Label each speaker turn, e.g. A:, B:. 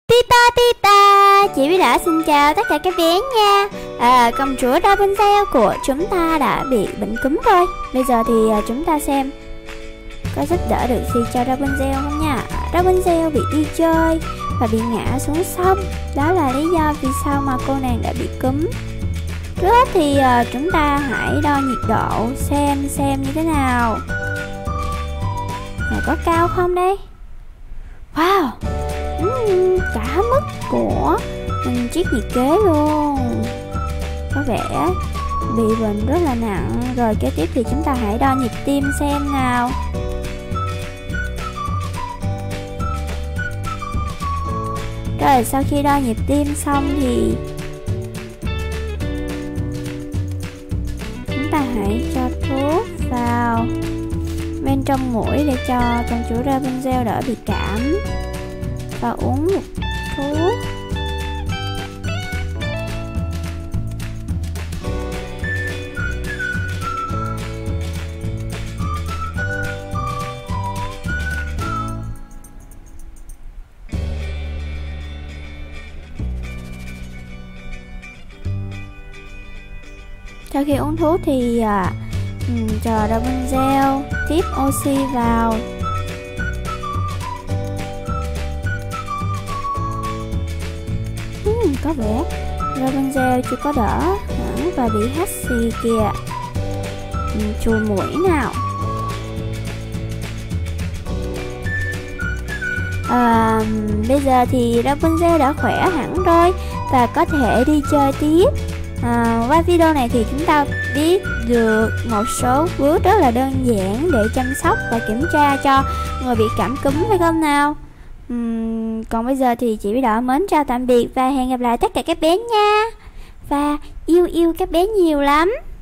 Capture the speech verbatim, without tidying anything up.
A: Pippa Pippa, chị Bí đã xin chào tất cả các bé nha. à, Công chúa Rapunzel của chúng ta đã bị bệnh cúm rồi. Bây giờ thì chúng ta xem có giúp đỡ được gì cho Rapunzel không nha. Rapunzel bị đi chơi và bị ngã xuống sông. Đó là lý do vì sao mà cô nàng đã bị cúm. Trước hết thì chúng ta hãy đo nhiệt độ xem xem như thế nào. à, Có cao không đây? Wow, uhm, cả mức của um, chiếc nhiệt kế luôn. Có vẻ bị bệnh rất là nặng. Rồi kế tiếp thì chúng ta hãy đo nhịp tim xem nào. Rồi sau khi đo nhịp tim xong thì chúng ta hãy cho thuốc vào bên trong mũi để cho công chúa Rapunzel đỡ bị cảm, và uống một thuốc. Sau khi uống thuốc thì à, um, cho Rapunzel tiếp oxy vào. uhm, Có vẻ Rapunzel chưa có đỡ hẳn và bị hắt xì kìa. um, Chùi mũi nào. à, Bây giờ thì Rapunzel đã khỏe hẳn rồi và có thể đi chơi tiếp. À, qua video này thì chúng ta biết được một số bước rất là đơn giản để chăm sóc và kiểm tra cho người bị cảm cúm, phải không nào? uhm, Còn bây giờ thì chị Bí Đỏ mến chào tạm biệt và hẹn gặp lại tất cả các bé nha. Và yêu yêu các bé nhiều lắm.